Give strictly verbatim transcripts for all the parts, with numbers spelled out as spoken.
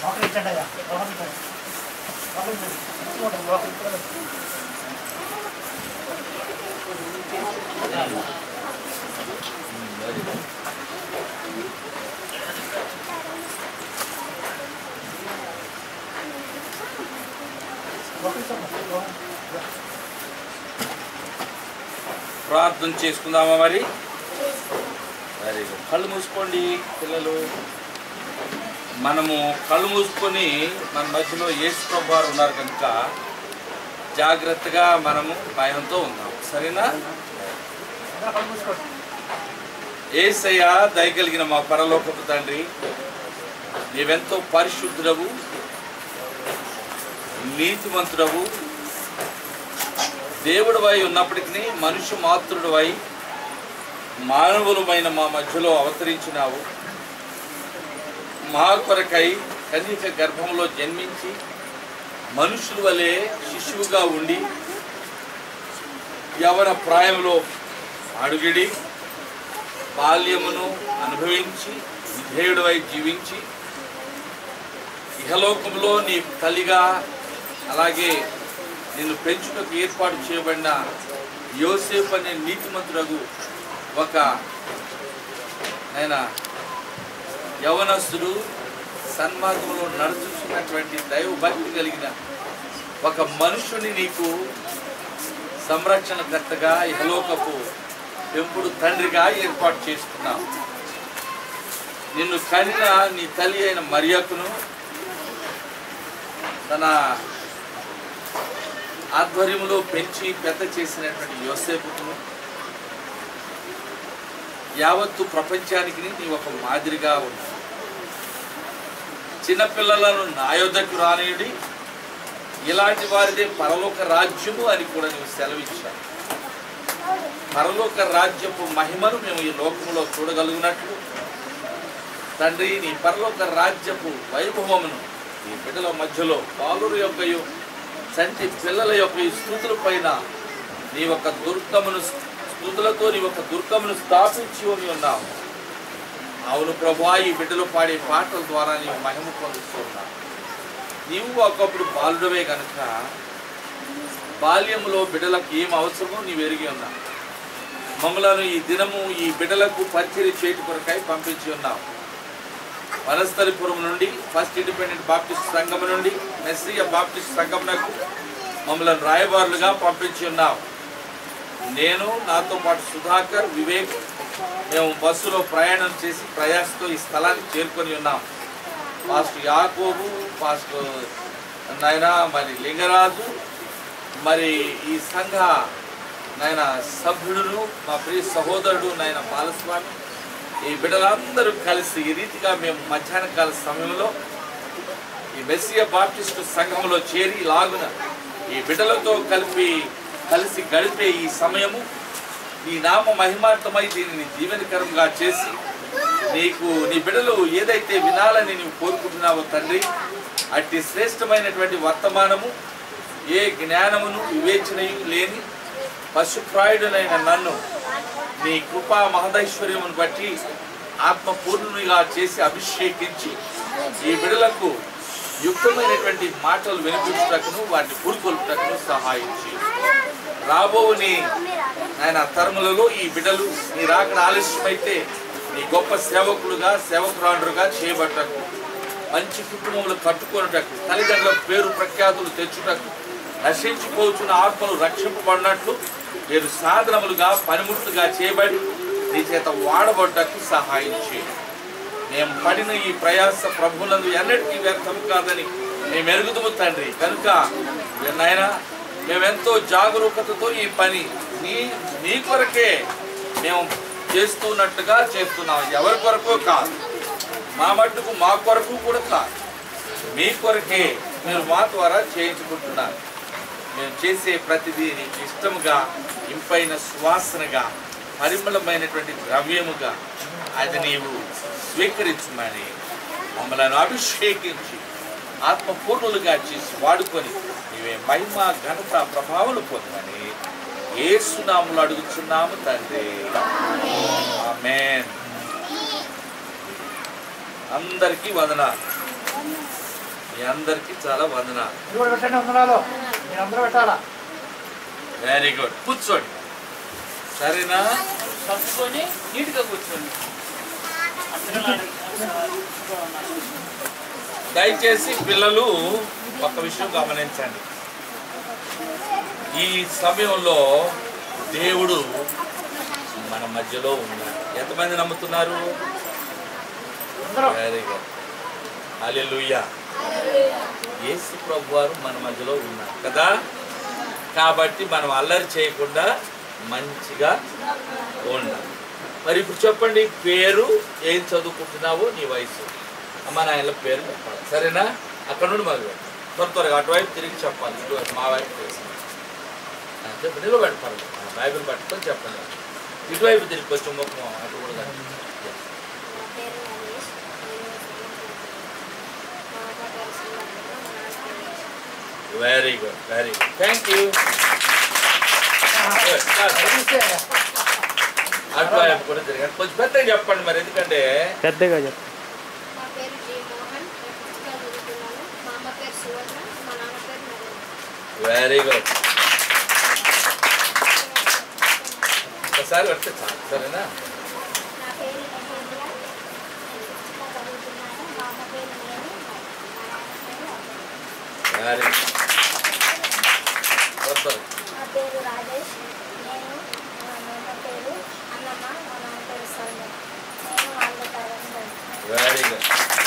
ప్రార్థన చేసుకుందామా మరి? Very good. కళ్ళు మూసుకోండి పిల్లలు. మనము కళ్ళు మూసుకొని మన మధ్యలో యేసు ప్రభు వారు ఉన్నారు కనుక జాగ్రత్తగా మనము భయంతో ఉన్నాం. సరేనా? యేసయ్య దయగలిగిన మా పరలోకపు తండ్రి, నీవెంతో పరిశుద్ధుడవు, నీతిమంతుడవు, దేవుడివై ఉన్నప్పటికీ మనుష్య మాతృడివై మానవులమైన మా మధ్యలో అవతరించినావు. మా కొరకై కన్యక గర్భంలో జన్మించి మనుషుల వలె శిశువుగా ఉండి యవన ప్రాయంలో అడుగిడి బాల్యమును అనుభవించి విధేయుడివై జీవించి ఇహలోకంలో నీ తల్లిగా అలాగే నిన్ను పెంచుటకు ఏర్పాటు చేయబడిన యోసేపు అనే నీతిమంతుడగు ఒక ఆయన యవనస్తుడు సన్మార్గంలో నడుచుకున్నటువంటి దైవభక్తి కలిగిన ఒక మనుషుని నీకు సంరక్షణకర్తగా ఇహలోకపు పెంపుడు తండ్రిగా ఏర్పాటు చేసుకున్నావు. నిన్ను కనిన నీ తల్లి అయిన మరియకును తన ఆధ్వర్యంలో పెంచి పెద్ద చేసినటువంటి యోసేపును యావత్తు ప్రపంచానికి నీ ఒక మాదిరిగా ఉన్నావు. చిన్నపిల్లలను నా యొద్దకు రానియుడి, ఇలాంటి వారిదే పరలోక రాజ్యము అని కూడా నువ్వు సెలవిచ్చావు. పరలోక రాజ్యపు మహిమను మేము ఈ లోకంలో చూడగలిగినట్లు తండ్రి, నీ పరలోక రాజ్యపు వైభవమును ఈ బిడ్డల మధ్యలో బాలురు యొక్క చంటి పిల్లల యొక్క ఈ స్థుతుల పైన నీ ఒక దుర్గమును స్థుతులతో నీ ఒక దుర్గమును స్థాపించి ఉన్నావు. అవును ప్రభువా, ఈ బిడ్డలు పాడే పాటల ద్వారా నీవు మహిమ పొందుతున్నావు. నీవు ఒకప్పుడు బాలుడవే కనుక బాల్యంలో బిడ్డలకు ఏం అవసరమో నీవు ఎరిగి ఉన్నావు. మమ్మలను ఈ దినము ఈ బిడ్డలకు పరిచర్య చేయటి కొరకై పంపించి ఉన్నావు. వనస్థలిపురం నుండి ఫస్ట్ ఇండిపెండెంట్ బాప్టిస్ట్ సంఘం నుండి మెస్సియా బాప్టిస్ట్ సంఘంకు మమ్మల్ని రాయబారులుగా పంపించి ఉన్నావు. నేను నాతో పాటు సుధాకర్, వివేక్ మేము బస్సులో ప్రయాణం చేసి ప్రయాసతో ఈ స్థలానికి చేరుకొని ఉన్నాం. పాస్టర్ యాకోబు, పాస్టర్ నాయన మరి లింగరాజు, మరి ఈ సంఘ నాయన సభ్యుడును మా ప్రియ సహోదరుడు నాయన బాలస్వామి, ఈ బిడ్డలందరూ కలిసి ఈ రీతిగా మేము మధ్యాహ్న కాల సమయంలో ఈ మెస్సియా బాప్టిస్టు సంఘంలో చేరి లాగున ఈ బిడ్డలతో కలిపి కలిసి గడిపే ఈ సమయము నీ నామ మహిమార్థమై దీనిని దీవెనకరంగా చేసి నీకు నీ బిడ్డలు ఏదైతే వినాలని నీవు కోరుకుంటున్నావో తండ్రి, అట్టి శ్రేష్టమైనటువంటి వర్తమానము ఏ జ్ఞానమును వివేచనయు లేని పశుప్రాయుడనైన నన్ను నీ కృపా మహదైశ్వర్యమును బట్టి ఆత్మపూర్ణునిగా చేసి అభిషేకించి ఈ బిడ్డలకు యుక్తమైనటువంటి మాటలు వినిపించుటకును వాటిని పురుకొల్పుటకును సహాయించి రాబోని ఆయన తరములలో ఈ బిడ్డలు నీ రాకడ ఆలస్యమైతే నీ గొప్ప సేవకులుగా సేవకురాండ్రుగా చేయబట్టకు, మంచి కుటుంబములు కట్టుకొనుటకు, తల్లిదండ్రుల పేరు ప్రఖ్యాతులు తెచ్చుటకు, నశించిపోతున్న ఆత్మలు రక్షింపబడినట్లు మీరు సాధనములుగా పనిముట్లుగా చేయబడి నీ చేత వాడబడ్డకు సహాయించి మేము పడిన ఈ ప్రయాస ప్రభువులందు ఎన్నటికీ వ్యర్థం కాదని మేము ఎరుగుదుము తండ్రి. కనుక నాయన మేమెంతో జాగరూకతతో ఈ పని నీ నీ కొరకే మేము చేస్తున్నట్టుగా చేస్తున్నాం. ఎవరి కొరకో కాదు, మా మట్టుకు మా కొరకు కూడా కాదు, మీ కొరకే మీరు మా ద్వారా చేయించుకుంటున్నారు. మేము చేసే ప్రతిదీ నీకు ఇష్టముగా, ఇంపైన సువాసనగా, పరిమళమైనటువంటి ద్రవ్యముగా అది నీవు స్వీకరించమని మమ్మల్ని అభిషేకించి ఆత్మపూర్ణులుగా చేసి వాడుకొని నీవే మహిమ ఘనత ప్రభావాలు పొందమని యేసునామములో అడుగుచున్నాము తండ్రి. ఆమేన్. అందరికీ వందనాలు. మీ అందరికీ చాలా వందనాలు. Very good. కూర్చోండి సరేనా? కలుపుకొని నీట్గా కూర్చోండి. దయచేసి పిల్లలు ఒక విషయం గమనించండి. ఈ సమయంలో దేవుడు మన మధ్యలో ఉన్నాడు. ఎంతమంది నమ్ముతున్నారు? Very good. హల్లెలూయా. యేసు ప్రభువారు మన మధ్యలో ఉన్నారు కదా. కాబట్టి మనం అల్లరి చేయకుండా మంచిగా ఉండాలి. మరి ఇప్పుడు చెప్పండి, పేరు ఏం చదువుకుంటున్నావో, నీ వయసు, అమ్మ నాయన పేరు చెప్పాలి సరేనా? అక్కడ నుండి మొదలు త్వర త్వరగా అటువైపు తిరిగి చెప్పాలి, ఇటువైపు మా వైపు చేసి చెప్పి నిలబెడతారు. బైబిల్ పట్టుకొని చెప్పండి. ఇటువైపు తిరిగి కొంచెం ముఖం అటు కూడా. Very good, very good, thank you. అటువైపు కూడా తిరిగి కొంచెం పెద్దగా చెప్పండి మరి, ఎందుకంటే పెద్దగా చెప్పండి. Very good. ఒకసారి వస్తే చాలు సరేనా? Very good. నా పేరు రాజేష్. నేను మా నాన్న పేరు అన్నమ్మ, మా నాన్న పేరు సౌమ్య. నేను వాళ్ళ తరగతి. Very good.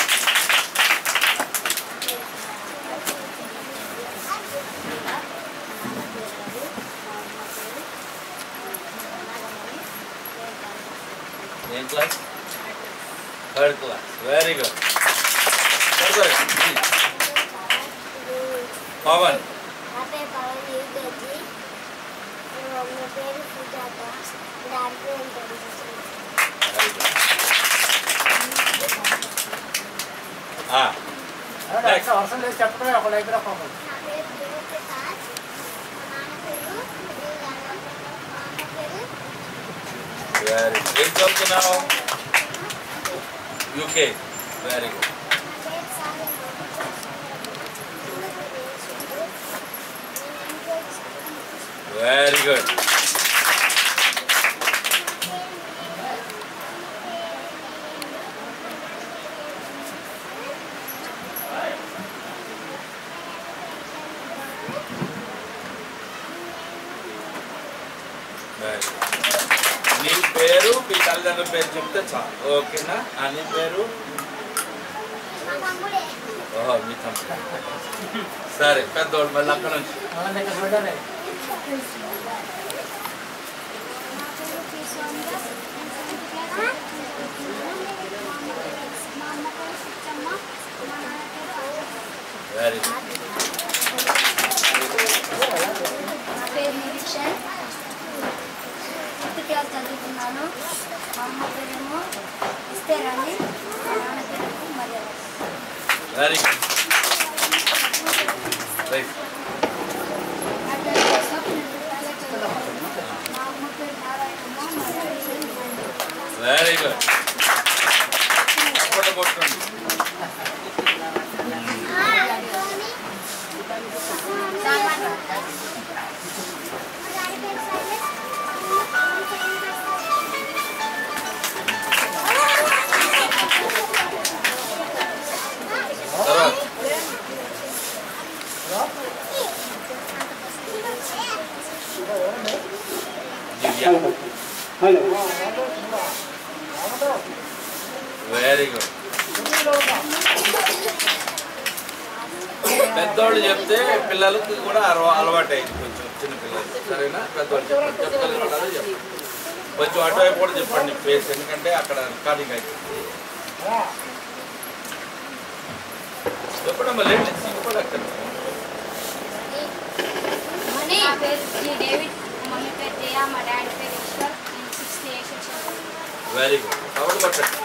ఏం class? Third class. Very good. Pavan. నా పేరు పవన్. యూకేజీ. నా పేరు సుజాత. డాడీ పేరు తెలుసు. వర్షం లేదు చెప్పడమే ఒక దగ్గర. నా పేరు దుర్గప్రసాద్. మా నాన్న పేరు మా అమ్మ పేరు. Very good. ఏం చదువుతున్నావు? UK. Very good. Very good. నీ పేరు మీ తల్లిదండ్రుల పేరు చెప్తే చాలు, ఓకేనా? నీ పేరు? ఓహో, మీ తమ్ముడు. సరే, పెద్దోళ్ళు మళ్ళీ అక్కడ నుంచి. Very good. నా పేరు నిరీక్షణ్. ఫిఫ్త్ క్లాస్ చదువుతున్నాను. మా అమ్మ పేరేమో ఇస్తేరాని, మా నాన్న పేరేమో మర్యాద. Very good. రైట్. నా పేరు అశోక్. నేను ఫిఫ్త్ క్లాస్ చదువుతున్నాను. మా అమ్మ పేరు నారాయణమ్మ, మా డాడీ పేరు మహేంద్ర. Very good. కొట్టండి. తర్వాత దివ్య. Very good. పెద్దోళ్ళు చెప్తే పిల్లలకి కూడా అలవాటు అయింది కొంచెం, చిన్న పిల్లలు సరేనా? పెద్దోళ్ళు చెప్పండి, చెప్తారు చెప్పండి. కొంచెం అటువైపు కూడా చెప్పండి ఫేస్, ఎందుకంటే అక్కడ రికార్డింగ్ అవుతుంది. చెప్పండి లేట్ కూడా అక్కడ. నా పేరు జీ డేవిడ్. మమ్మీ పేరు జయ, మా డాడీ పేరు ఈశ్వర్. నేను sixth A section. Very good. కాబట్టి పట్టండి.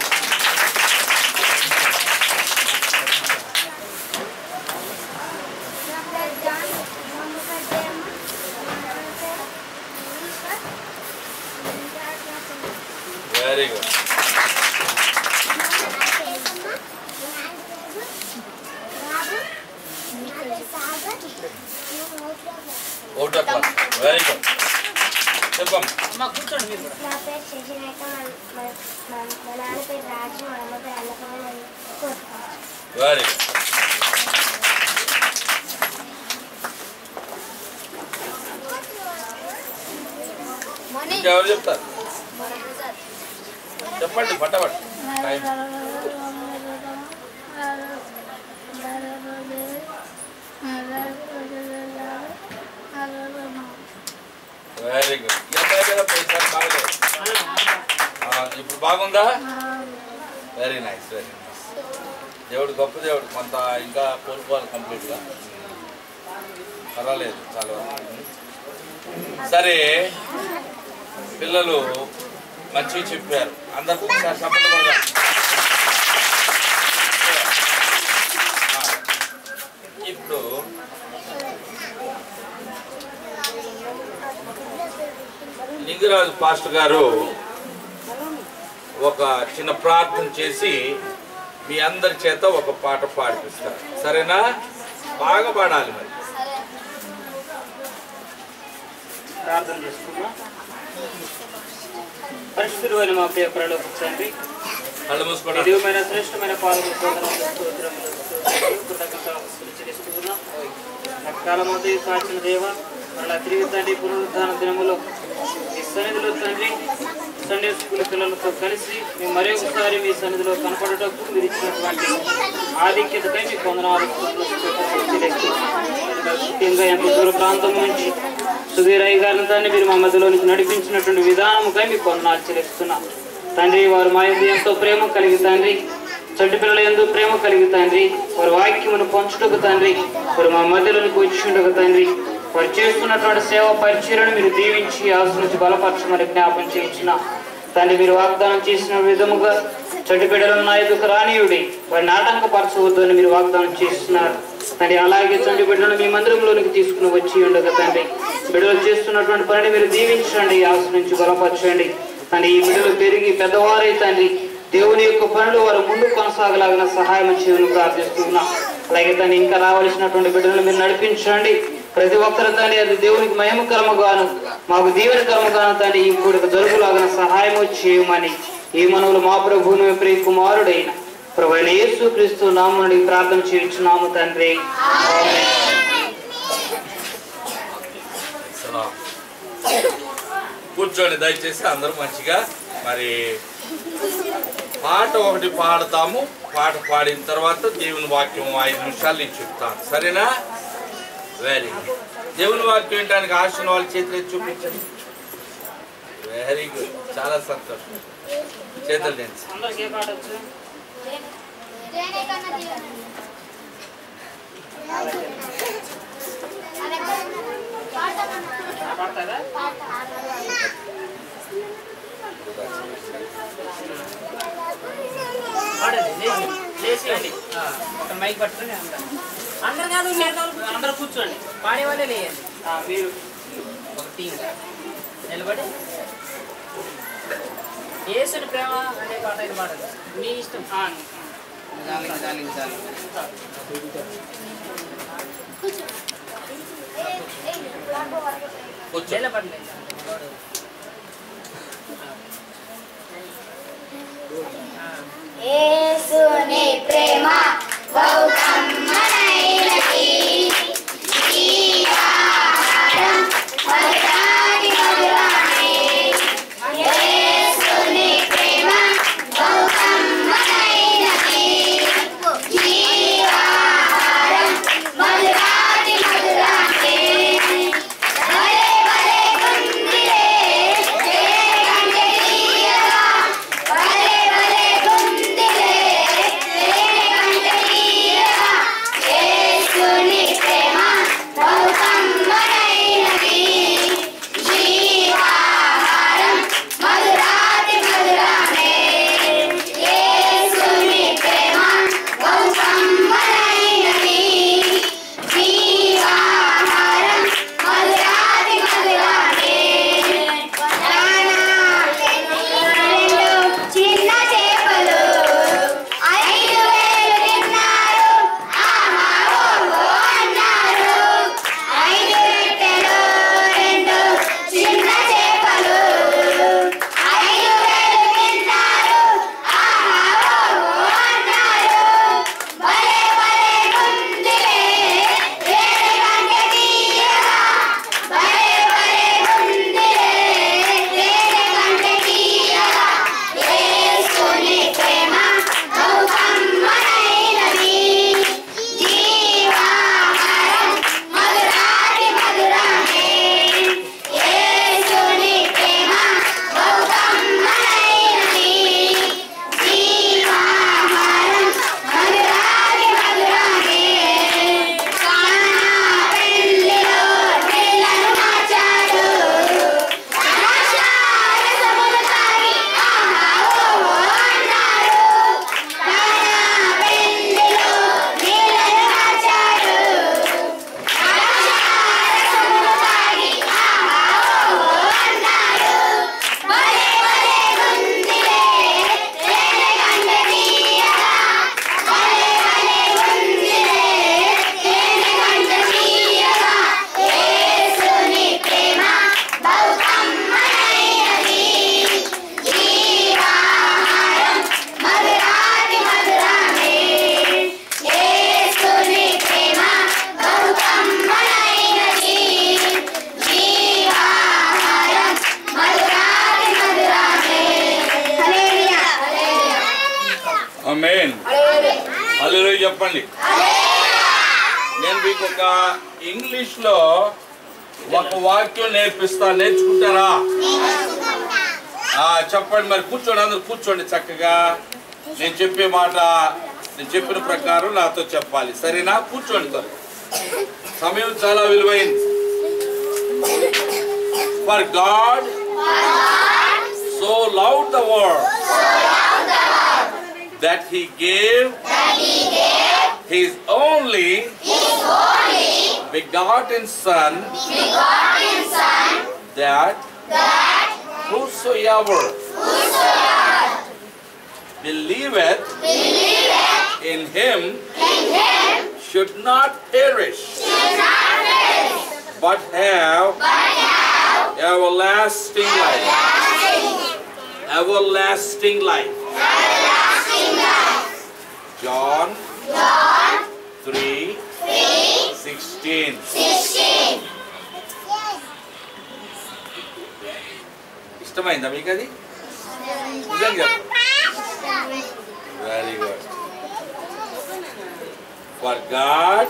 నా పేరు జాన్. మమ్మీ పేరు జయమ్మ, మా డాడీ పేరు ఈశ్వర్. Very good. నా పేరు బాబు. ఒకటో క్లాస్. Very good. చెప్పమ్మా. అమ్మ కూర్చోండి మీరు కూడా. నా పేరు శశిరేఖ, మా నాన్న పేరు రాజు, మా అమ్మ పేరు అన్నపూర్ణ. Very good. ఇంకెవరు చెప్తారు? చెప్పండి పట్టబట్టి. Very good. ఇప్పుడు బాగుందా? Very nice, very nice. దేవుడు గొప్ప దేవుడు. కొంత ఇంకా కోల్పోవాలి కంప్లీట్గా. పర్వాలేదు చాలా. సరే, పిల్లలు మంచిగా చెప్పారు. అందరికి ఒకసారి సపోర్ట్ కొడదాం. ఇప్పుడు లింగరాజు పాస్టర్ గారు ఒక చిన్న ప్రార్థన చేసి మీ అందరి చేత ఒక పాట పాడిపిస్తారు. సరేనా? బాగా పాడాలి మరి. ప్రార్థన చేసుకుందాం. పరిశుద్ధుడైన మా ప్రియ పరలోక తండ్రి, కళ్ళు మూసుకోవడం దివ్యమైన శ్రేష్టమైన పాలకు స్తోత్రములు, స్తోత్రములు, స్తోత్రములు, కృతజ్ఞతాస్తుతులు చెల్లిస్తున్నాం. రక్తకాలమంతా కాచిన దేవ, మరలా తిరిగి తండ్రి పునరుద్ధాన దినములో మీ సన్నిధిలో తండ్రి సండే స్కూల్ పిల్లలతో కలిసి మేము మరి ఒకసారి మీ సన్నిధిలో కనపడటకు మీరు ఇచ్చినటువంటి ఆధిక్యతకై మీ కొందనాలు ముఖ్యంగా ఎంత దూర ప్రాంతం నుంచి సుధీరయ్య గారిని తండ్రి మీరు మా మధ్యలో నుంచి నడిపించినటువంటి విధానముకై మీకు కొందనాలు చెల్లిస్తున్నాం తండ్రి. వారు మా యందు ఎంతో ప్రేమ కలిగి తండ్రి, చెడ్డ పిల్లల యందు ప్రేమ కలిగి తండ్రి, వారి వాక్యమును పంచుటకు తండ్రి, వారు మా మధ్యలోనికి వచ్చిండకు తండ్రి, వారు చేస్తున్నటువంటి సేవ పరిచయను మీరు దీవించి ఆశీర్వదించి బలపరచమని జ్ఞాపం చేయించిన తండ్రి. మీరు వాగ్దానం చేసిన విధముగా చెడ్డ బిడ్డలను నా ఎదుకు రానియుడి, వారిని ఆటంకపరచవద్దు అని మీరు వాగ్దానం చేస్తున్నారు తండ్రి. అలాగే చెడ్డ బిడ్డలను మీ మందిరంలోనికి తీసుకుని వచ్చి ఉండగా తండ్రి, బిడ్డలు చేస్తున్నటువంటి పనిని మీరు దీవించండి, ఆశీర్వదించి బలపరచండి తండ్రి. ఈ బిడ్డలు పెరిగి పెద్దవారై తండ్రి దేవుని యొక్క పనులు వారు ముందు కొనసాగలాగిన సహాయం చేయమని ప్రార్థిస్తున్నాం. అలాగే తండ్రి ఇంకా రావాల్సినటువంటి బిడ్డలను మీరు నడిపించండి. ప్రతి ఒక్కరి తండ్రి అది దేవునికి మహిమకరముగాను మాకు దీవెనకరముగాను తండ్రి ఈ కూడిక జరుగులాగిన సహాయం చేయమని ఈ మనవులు మా ప్రభువును ప్రియ కుమారుడైన ప్రభువైన యేసు క్రీస్తు నామమున ప్రార్థన చేయించున్నాము తండ్రి. కూర్చోండి దయచేసి అందరూ మంచిగా. మరి పాట ఒకటి పాడతాము. పాట పాడిన తర్వాత దేవుని వాక్యం ఐదు నిమిషాలు నేను చెప్తాను. సరేనా? Very good. దేవుని వాక్యం వినడానికి ఆశ ఉన్న వాళ్ళ చేతులు చూపించండి. వెరీ గుడ్, చాలా సంతోషం. చేతులు డాన్స్. అందరికీ ఏ పాట వచ్చు? పాడతారా? లేచి ఒక మైక్ పట్టుకుని అందరు కాదు అందరు కూర్చోండి, పాడేవాళ్ళే లేయండి. మీరు ఒక టీం నిలబడి యేసుని ప్రేమ అనే పాట ఇది పాడండి, మీ ఇష్టం. జాలింగ్ జాలింగ్ జాలింగ్ నిలబడి యేసుని ప్రేమ బహు కమ్మనైనది, జీవాహారం మధురాని మధురాని. యేసుని ప్రేమ బహు కమ్మనైనది, జీవాహారం మధురాని మధురాని. భలే భలే గుందిలే కంటే తీయగా, భలే భలే గుందిలే కంటే తీయగా. నేను మీకు ఒక ఇంగ్లీష్ లో ఒక వాక్యం నేర్పిస్తాను, నేర్చుకుంటారా? చెప్పండి మరి. కూర్చోండి, అందరు కూర్చోండి చక్కగా. నేను చెప్పే మాట నేను చెప్పిన ప్రకారం నాతో చెప్పాలి, సరేనా? కూర్చోండి త్వర, సమయం చాలా విలువైంది. For God so loved the world that he gave his only begotten Son, that whosoever believeth in him should not perish, but have everlasting life. Everlasting life. John three sixteen. ఇష్టమైందా మీకు అది? నిజంగా very good. For God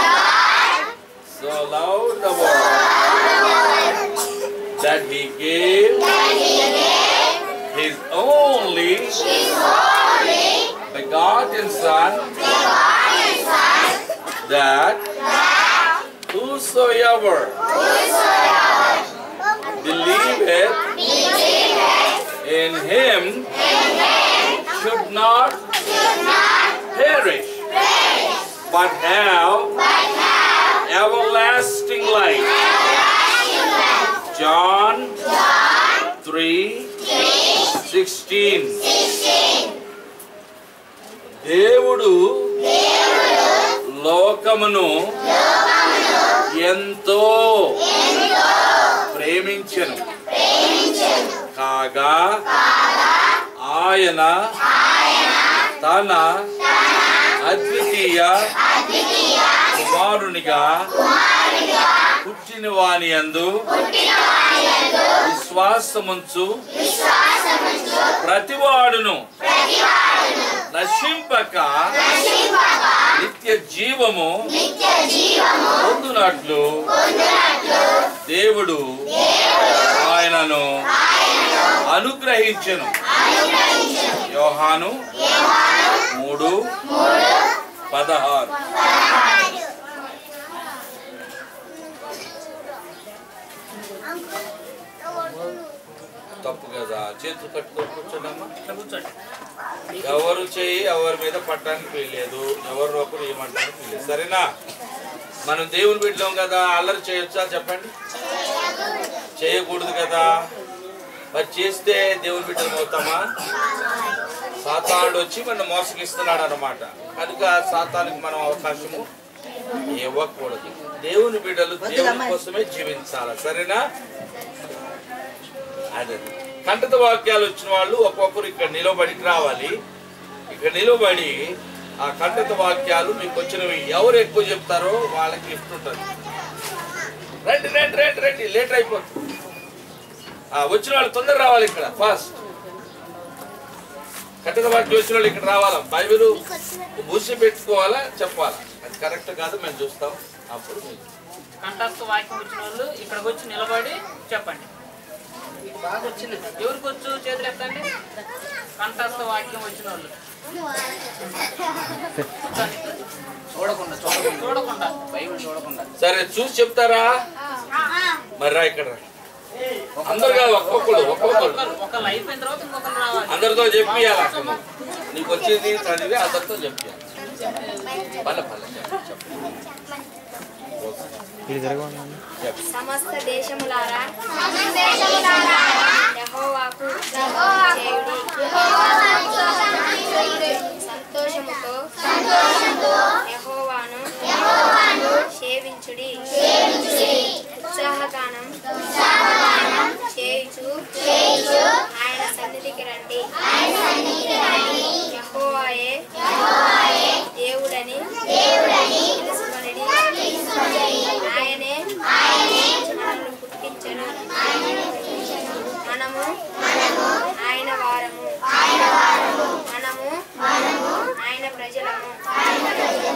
so loved the world that he gave his only begotten Son, that whosoever believeth in him should not perish, but have everlasting life. John three sixteen. దేవుడు లోకమును ఎంతో ప్రేమించెను కాగా ఆయన తన అద్వితీయ కుమారునిగా పుట్టిన వాని యందు విశ్వాసముంచు ప్రతివాడును నశింపక నిత్య జీవము పొందునట్లు దేవుడు ఆయనను అనుగ్రహించెను. యోహాను మూడు పదహారు. తప్పు కదా, చేతులు కట్టుకొని కూర్చోడమ్మా. ఎవరు చేయి ఎవరి మీద పట్టడానికి వీల్లేదు, ఎవరు ఒకరు ఏమంటానికి వీల్లేదు, సరేనా? మనం దేవుని బిడ్డలం కదా, అల్లరి చేయొచ్చా చెప్పండి? చేయకూడదు కదా. మరి చేస్తే దేవుని బిడ్డలం అవుతామా? సాతానుడు వచ్చి మనం మోసగిస్తున్నాడు అన్నమాట. కనుక సాతానికి మనం అవకాశము ఇవ్వకూడదు. దేవుని బిడ్డలు దేవుని కోసమే జీవించాలి, సరేనా? అదే కంటత వాక్యాలు వచ్చిన వాళ్ళు ఒక్కొక్కరు ఇక్కడ నిలబడి రావాలి. ఇక్కడ నిలబడి ఆ కంటత వాక్యాలు మీకు వచ్చినవి ఎవరు ఎక్కువ చెప్తారో వాళ్ళకి గిఫ్ట్ ఉంటుంది. రండి రండి రండి రండి, లేట్ అయిపోతుంది. వచ్చిన వాళ్ళు తొందర రావాలి, ఇక్కడ ఫాస్ట్. కంటత వాక్యం వచ్చిన వాళ్ళు ఇక్కడ రావాలా. బైబిల్ మూసి పెట్టుకోవాలా, చెప్పాలా. అది కరెక్ట్ కాదు, మేము చూస్తాం. అప్పుడు కంటస్థ వాక్యం వచ్చిన వాళ్ళు ఇక్కడికి వచ్చి నిలబడి చెప్పండి. బాగా వచ్చింది. ఎవరికి వచ్చు చేతులు ఎత్తండి. కంఠస్థ వాక్యం వచ్చిన వాళ్ళు చూడకుండా చూడకుండా చూడకుండా బైబిల్ చూడకుండా. సరే చూసి చెప్తారా? మరి రా ఇక్కడ అందరు కాదు, ఒక్కొక్కడు ఒక్కొక్కడు ఒకళ్ళు అయిపోయిన తర్వాత ఇంకొకరు రావాలి. అందరితో చెప్పియాలి. నీకు వచ్చేది చదివి అందరితో చెప్పియాలి. పల్ల పల్ల సమస్త దేశములారా యెహోవాకు సంతోషముతో యెహోవాను సేవించుడి. ఉత్సాహగానం చేయుచు ఆయన సన్నిధికి రండి. యెహోవాయే దేవుడని తెలుసుకొనిడి. ఆయనే మనల్ని పుట్టించెను. మనము ఆయన వారము. మనము ఆయన ప్రజలము.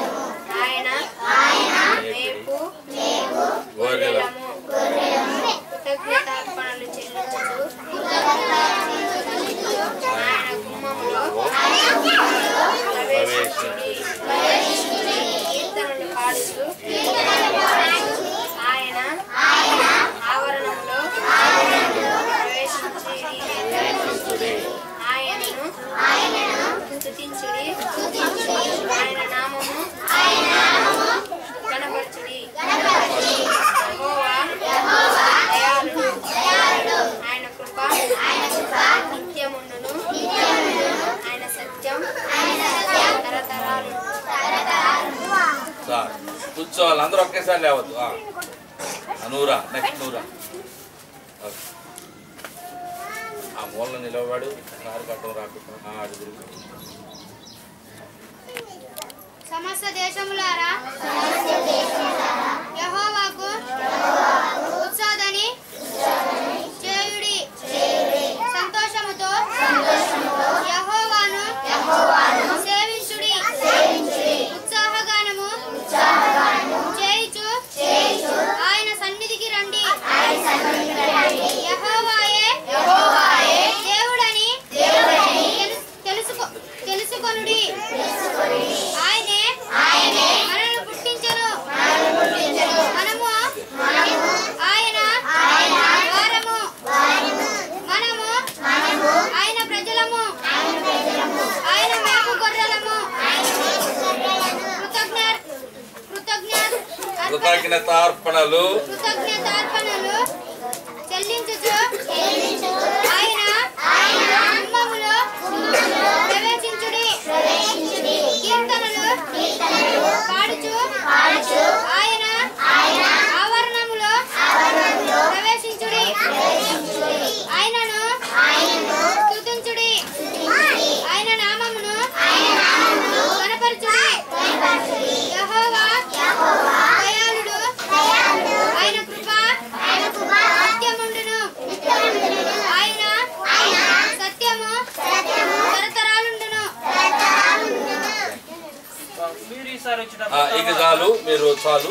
సార్ కూర్చోవాలి, అందరూ ఒకేసారి లేవద్దు. నూరా నెక్స్ట్ నూరా ఆ మూలను నిలవవాడు కారు కట్టం రాకుండా అడుగు. సమస్త దేశములారా యెహోవాకు ఉత్సాహని చేయుడి, సంతోషముతో యెహోవాను సేవించుడి, ఉత్సాహగానము చేయుచు ఆయన సన్నిధికి రండి. యెహోవాయే దేవుడని తెలుసుకో తెలుసుకొనుడి. ఆయనే మనల్ని పుట్టించెను, మనము ఆయన వారము, మనము ఆయన ప్రజలము, ఆయన మేపు గొర్రెలము. కృతజ్ఞ కృతజ్ఞ కృతజ్ఞతార్పణలు కృతజ్ఞతార్పణలు చెల్లించుచు ఆయన గుమ్మములో ప్రవేశించుడి. కీర్తనలు పాడుచు ఆయన ఆవరణములో ప్రవేశించుడి. ఆయనను స్తుతించుడి, ఆయన నామమును కనపరచుడి. యెహోవా దయాళుడు, ఆయన కృప సత్యముండును, ఆయన సత్యము తరతరాలుండును. మీరు ఈసారి ఇక చాలు, మీరు చాలు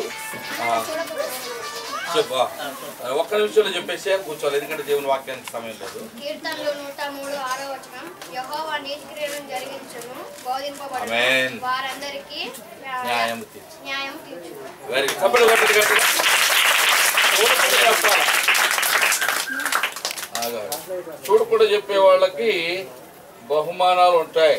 చెప్పు. ఒక్క నిమిషంలో చెప్పేసి కూర్చోవాలి, ఎందుకంటే దేవుని వాక్యానికి సమయం లేదు. కీర్తనలు నూట మూడు ఆరో వచనం. యెహోవా నీతి క్రియలను జరిగించును, బోధింపబడును, ఆమేన్. వారందరికీ న్యాయం తీర్చు. న్యాయం తీర్చును. Very good. సపోర్ట్ కొట్టండి గట్టిగా. చూడకుండా చెప్పాలి. చూడకుండా చెప్పే వాళ్ళకి బహుమానాలు ఉంటాయి.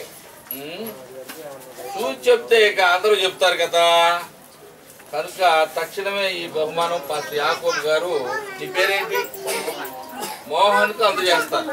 చూసి చెప్తే ఇక అందరూ చెప్తారు కదా, కనుక తక్షణమే ఈ బహుమానం పాస్టర్ యాకోబు గారు, నీ పేరేంటి, మోహన్కు అందజేస్తారు.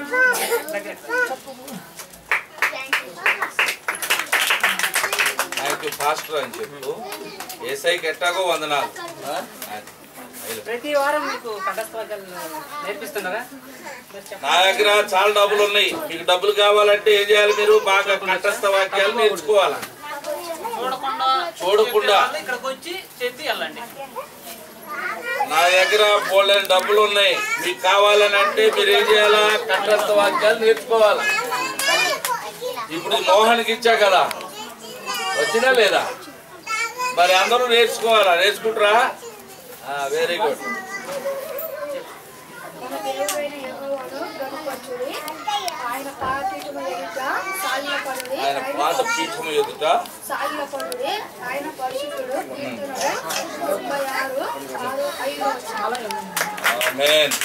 థ్యాంక్ యూ పాస్టర్ అని చెప్పు. ఏసైకి ఎట్టాగో వందనాలు. ప్రతి వారం మీకు కంఠస్థ వాక్యాలు నేర్పిస్తున్నారా? నా దగ్గర చాలా డబ్బులు ఉన్నాయి. మీకు డబ్బులు కావాలంటే ఏం చేయాలి, మీరు బాగా కంఠస్థ వాక్యాలు నేర్చుకోవాలా. చూడకుండా చూడకుండా ఇక్కడికి వచ్చి చెప్పి వెళ్ళండి. నా దగ్గర బోల్డెన్ డబ్బులు ఉన్నాయి. మీకు కావాలని అంటే మీరు ఏం చేయాలా, కంఠస్థ వాక్యాలు నేర్చుకోవాలా. ఇప్పుడు మోహన్కి ఇచ్చా కదా, వచ్చినా లేదా, మరి అందరూ నేర్చుకోవాలా. నేర్చుకుంటారా? Very good. మన దేవుడైన యెహోవాను గనుపరచుడి, ఆయన పాదపీఠము ఎదుట సాగిలపడుడి, ఆయన పాద పీఠము ఎదుట సాగిలపడుడి, ఆయన పరిశుద్ధుడు. కీర్తనలు ముప్పై ఆరు ఆరు ఐదు వచనం. ఆమేన్.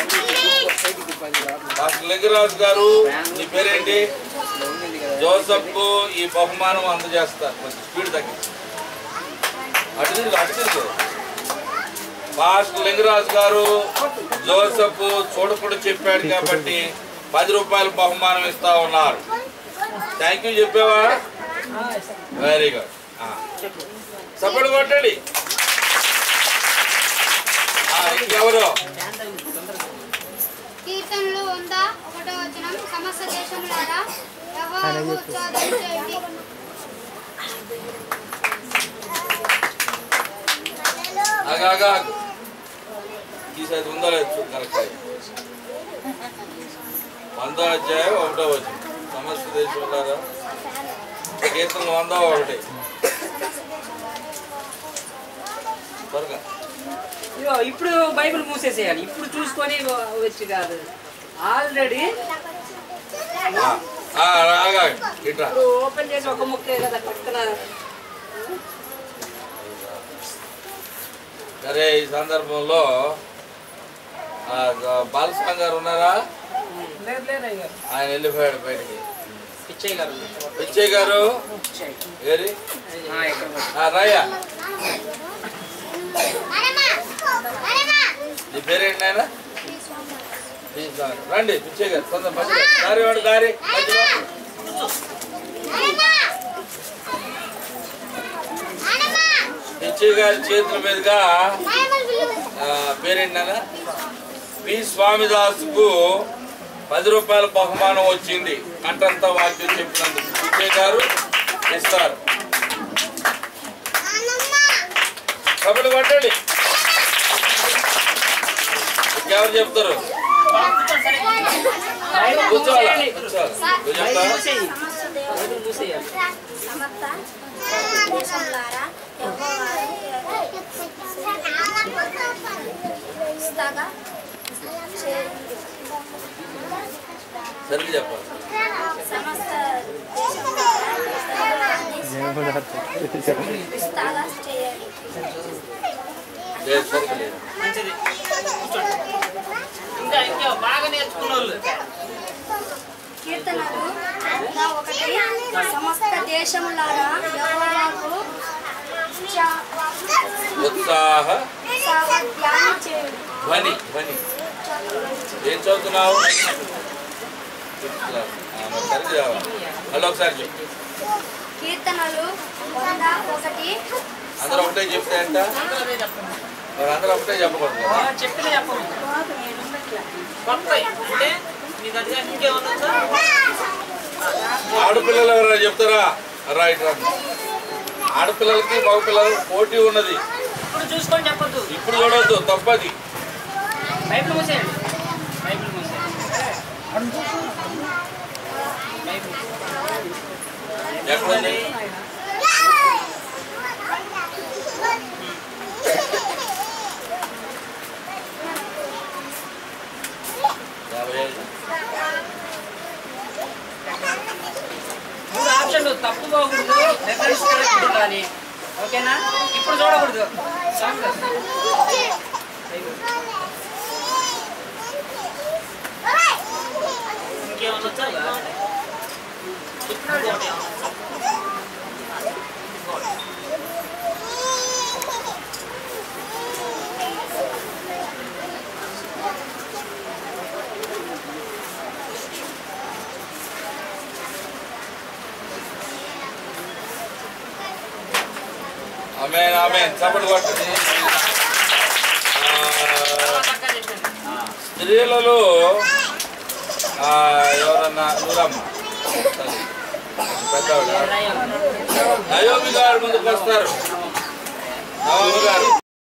డాక్టర్ లింగరాజు గారు, నీ పేరేంటి? జోసఫ్ ఈ బహుమానం అందజేస్తారు. కొంచెం స్పీడ్ తగ్గింది. అటు తిరుగు, అటు తిరుగు. పాస్టర్ లింగరాజు గారు జోసఫ్ చూడకుండా చెప్పాడు కాబట్టి పది రూపాయల బహుమానం ఇస్తా ఉన్నారు. థ్యాంక్ యూ చెప్పావా? Very good. సపోర్ట్ కొట్టండి. ఇంకెవరు? కీర్తనలు వంద ఒకటో వచనం. సమస్త దేశములారా యెహోవాకు ఉత్సాహం చేయండి. ఆగా ఈసారి ఉందా లేదు కరెక్ట్. వంద అధ్యాయం ఒకటో వచనం. సమస్త దేశములారా కీర్తనలు వంద ఒకటి. త్వరగా ఇప్పుడు బైబిల్ మూసేసేయాలి. ఇప్పుడు చూసుకొని వచ్చి కాదు, ఆల్రెడీ ఇట్లా ఓపెన్ చేసి ఒక ముక్కే కదా పక్కన. సరే, ఈ సందర్భంలో బాలస్వామి గారు ఉన్నారా? లేదు లేదు అయ్యారు, ఆయన వెళ్ళిపోయాడు బయటికి. పిచ్చయ్య గారు. పిచ్చయ్య గారు ఏరి రాయ్యా, నీ పేరేంటి ఆయన? రండి పిచ్చయ్య గారు, తొందర దారి వాడు దారి. అచ్చయ్య గారి చేతుల మీదుగా పేరేంటనా పి స్వామిదాసుకు పది రూపాయల బహుమానం వచ్చింది. కంటంతా వాక్యం చెప్పినందుకు అచ్చయ్య గారు ఇస్తారు. కబులు పట్టండి. ఇంకెవరు చెప్తారు? కూర్చోవాలా? కూర్చోవాలి. నువ్వు చెప్తావా? సమస్త దేశములారా యెహోవాను స్తుతిస్తగా చేయుడి. సరిగ్గా చెప్పాలి. సమస్త దేశములారా యెహోవాను స్తుతిస్తగా చేయండి. లేదు, సరిగ్గా లేదు. ఇంకా ఇంకా బాగా నేర్చుకున్న వాళ్ళు కీర్తనలు ఇంకా ఒకటి సమస్త దేశములారా యెహోవాకు ఉత్సాహ ధ్యానం చేయండి. ధ్వని ధ్వని ఏం చదువుతున్నావు? సరిగ్గా మళ్ళీ ఒకసారి చెప్పు. కీర్తనలు వంద ఒకటి అందరూ ఒకటే చెప్తే అంట మరి అందరూ ఒకటే చెప్పకూడదు కదా. చెప్పిన చెప్పండి కొత్త అంటే మీ దగ్గర ఇంకేమన్నా ఆడపిల్లలు ఎవరైనా చెప్తారా? రైట్ రా. ఆడపిల్లలకి మగపిల్లలకి పోటీ ఉన్నది. ఇప్పుడు చూసుకొని చెప్పొద్దు. ఇప్పుడు చూడవద్దు, తప్పది. బైబిల్ మూసేయండి. బైబిల్ మూసేయండి. ఎక్కడుంది? యాభై ఐదు. మూడు ఆప్షన్లు తప్పు పోకూడదు, రెఫరెన్స్ కరెక్ట్ ఉండాలి. ఓకేనా? ఇప్పుడు చూడకూడదు. ఇంకేమన్నా వచ్చా? ఆమేన్ ఆమేన్. చప్పట్లు కొట్టండి. స్త్రీలలో ఎవరన్నా నూరమ్మ పెద్దవాడు నయోమి గారు ముందుకు వస్తారు. నయోమి గారు